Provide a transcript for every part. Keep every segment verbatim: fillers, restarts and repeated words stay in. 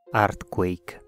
Earthquake.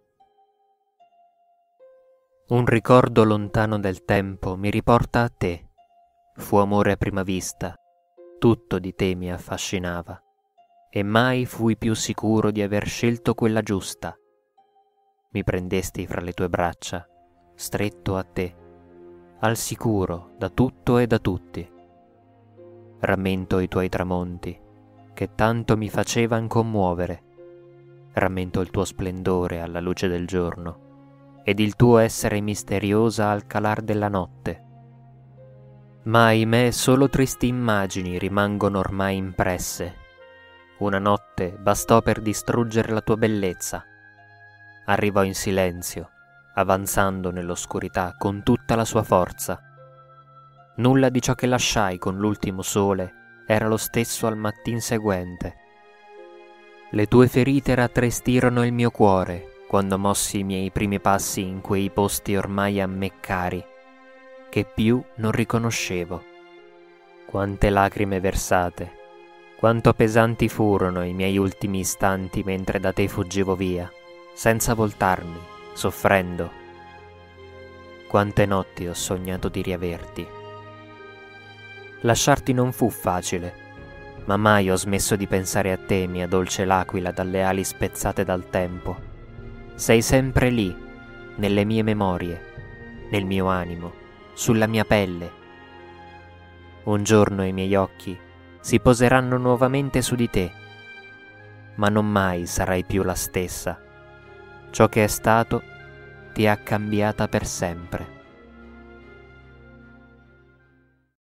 Un ricordo lontano del tempo mi riporta a te. Fu amore a prima vista, tutto di te mi affascinava, e mai fui più sicuro di aver scelto quella giusta. Mi prendesti fra le tue braccia, stretto a te, al sicuro da tutto e da tutti. Rammento i tuoi tramonti, che tanto mi facevan commuovere. Rammento il tuo splendore alla luce del giorno ed il tuo essere misteriosa al calar della notte. Ma ahimè solo tristi immagini rimangono ormai impresse. Una notte bastò per distruggere la tua bellezza. Arrivò in silenzio, avanzando nell'oscurità con tutta la sua forza. Nulla di ciò che lasciai con l'ultimo sole era lo stesso al mattin seguente. Le tue ferite rattristirono il mio cuore quando mossi i miei primi passi in quei posti ormai a me cari, che più non riconoscevo. Quante lacrime versate, quanto pesanti furono i miei ultimi istanti mentre da te fuggivo via, senza voltarmi, soffrendo. Quante notti ho sognato di riaverti. Lasciarti non fu facile, ma mai ho smesso di pensare a te, mia dolce l'aquila dalle ali spezzate dal tempo. Sei sempre lì, nelle mie memorie, nel mio animo, sulla mia pelle. Un giorno i miei occhi si poseranno nuovamente su di te, ma non mai sarai più la stessa. Ciò che è stato ti ha cambiata per sempre.